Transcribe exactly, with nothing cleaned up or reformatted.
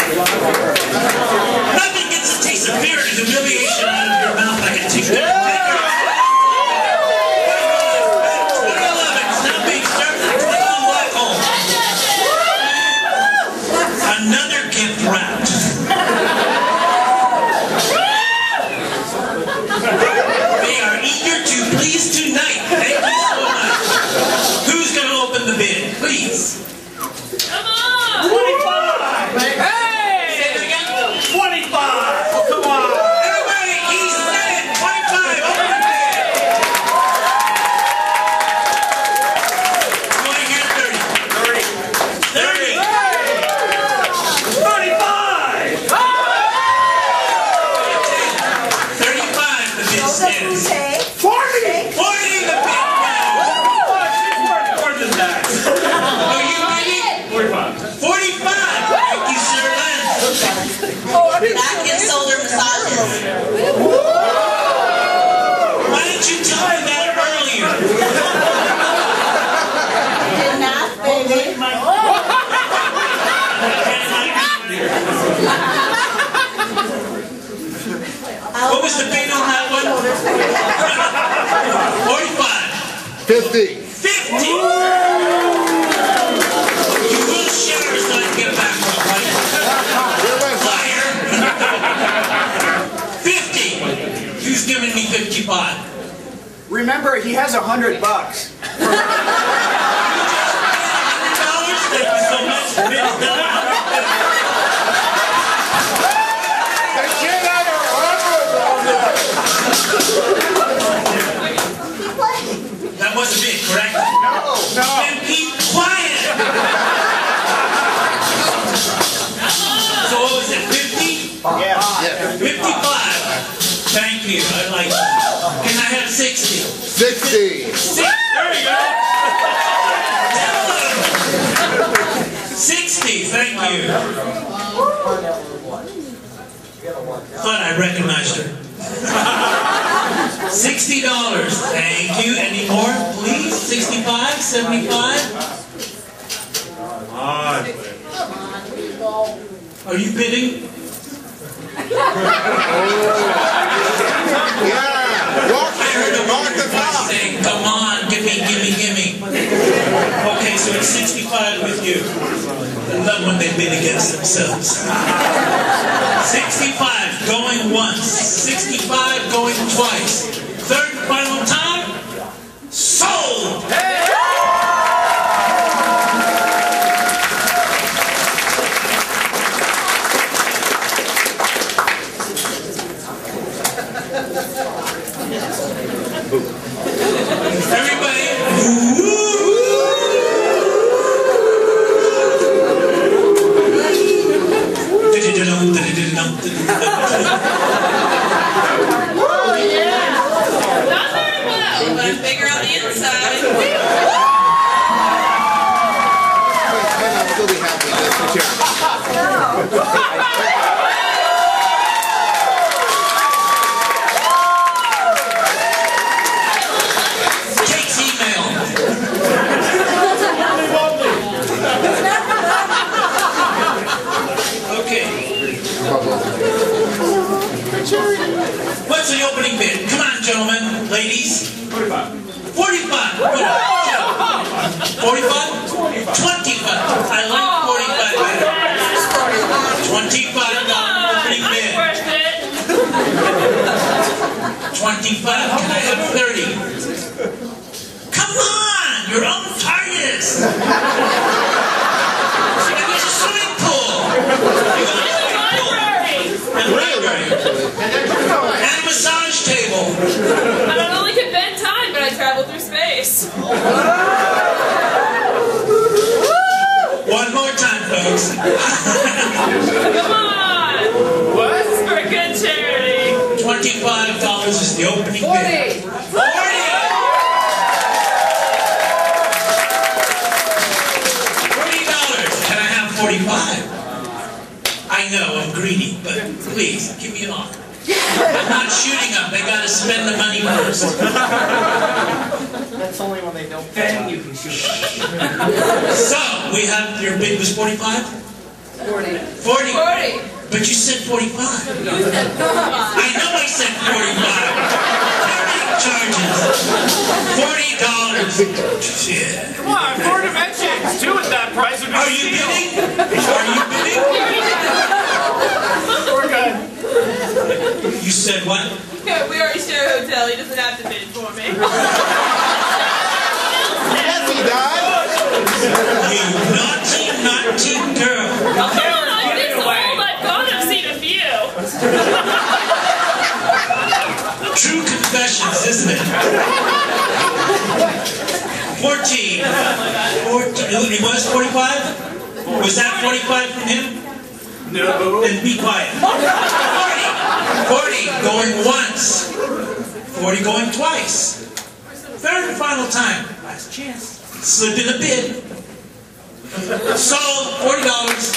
Nothing gets a taste of fear and humiliation out of your mouth like a tick. twenty eleven is now being served in the Klingon black hole. Another gift wrapped. They are eager to please tonight. Thank you so much. Who's going to open the bid? Please. Come on! twenty-five! Hey! Say it again. twenty-five! Oh, come on! Everybody, he said it. twenty-five. Open the bid. You want to hear thirty? thirty! thirty. thirty-five! thirty-five, the bid stands. forty! forty, the bid now. More than that. Are you bidding? forty-five. forty-five. Thank you, Sir Len. Back and shoulder massages. Why didn't you tell me that earlier? Did math, baby. What was the bid on that one? forty-five. fifty. fifty. You will share so I can get back on, right? Liar. fifty. Who's giving me fifty-five? Remember, he has a hundred bucks. one hundred dollars? Thank you so much. Bid's done. They can't have a That wasn't it, correct? No. Then keep quiet. So what was it, fifty? Yeah. fifty-five. Thank you, I like that. Can I have sixty? sixty. Six. There you go. sixty, thank you. Thought I recognized her. sixty dollars, thank you. Any more, please? sixty-five, seventy-five? Come on. Are you bidding? Yeah. Walk I heard a walk woman the talk. saying, come on, gimme, gimme, gimme. Okay, so it's sixty-five with you. I love when they bid against themselves. sixty-five going once. sixty-five going twice. Third and final time. Sold! Everybody. Oh, yeah! Not very well, but I'm bigger on the inside. I'll still be happy. That's the Kate's email. Okay. What's the opening bid? Come on, gentlemen, ladies. forty-five. forty-five. forty-five? twenty-five. I like forty-five better. twenty-five dollar opening bid. Worth it. twenty-five. Can I have thirty? Come on! You're on target! There's a swimming pool! You got a swimming pool! And a library! And a massage table! I not only can bend time, but I travel through space. One more time, folks. Come on! What's for good charity? twenty-five dollars is the opening bid. forty! forty dollars. Can I have forty-five? I know, I'm greedy, but please, give me an offer. I'm not shooting them. They gotta spend the money first. That's only when they don't pay. You can shoot. So, we have, your bid was forty-five? Forty. Forty. Forty. But you said forty-five. You said forty-five. I know I said forty-five. Thirty charges. Forty dollars. Yeah. Come on, four dimensions. Two at that price would be Are you bidding? Are you bidding? We're good. You said what? Yeah, we already share a hotel. He doesn't have to bid for me. Yes, he does. You naughty, naughty girl. Oh, come on, I've been so old I've gone. I've seen a few. True confessions, isn't it? Fourteen. Fourteen. It was forty-five? Was that forty-five from him? No. Then be quiet. Forty. Forty going once. Forty going twice. Third and final time. Last chance. Slip in a bid. Sold. Forty dollars.